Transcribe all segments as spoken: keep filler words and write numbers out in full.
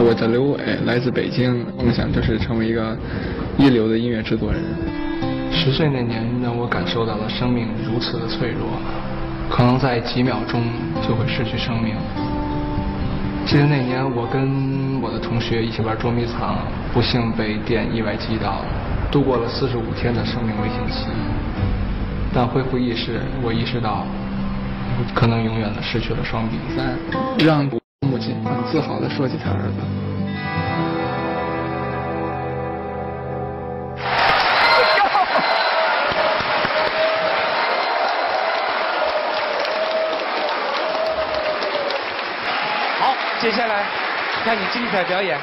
我叫刘伟，来自北京，梦想就是成为一个一流的音乐制作人。 十岁那年让我感受到了生命如此的脆弱，可能在几秒钟就会失去生命。记得那年我跟我的同学一起玩捉迷藏，不幸被电意外击到，度过了四十五天的生命危险期。但恢复意识，我意识到可能永远的失去了双臂。 三，让母亲很自豪地说起他儿子。 好，接下来看你精彩表演。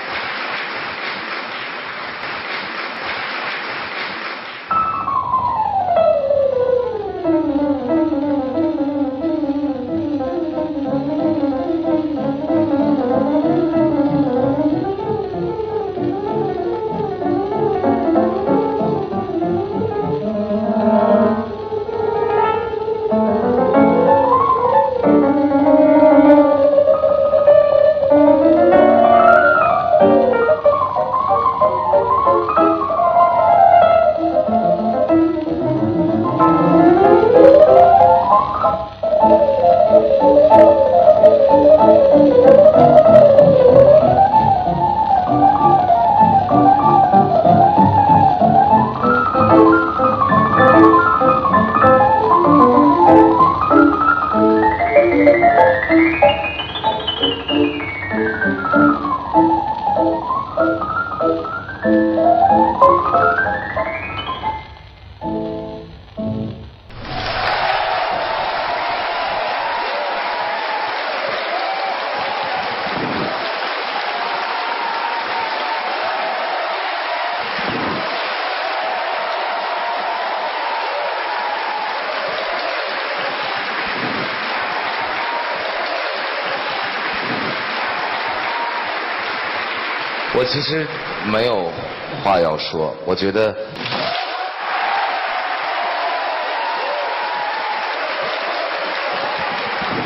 我其实没有话要说，我觉得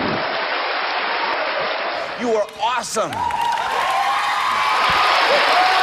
You are awesome.